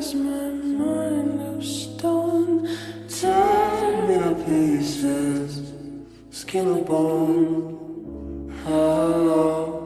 is my mind of stone, torn into pieces, skin and bone. Oh.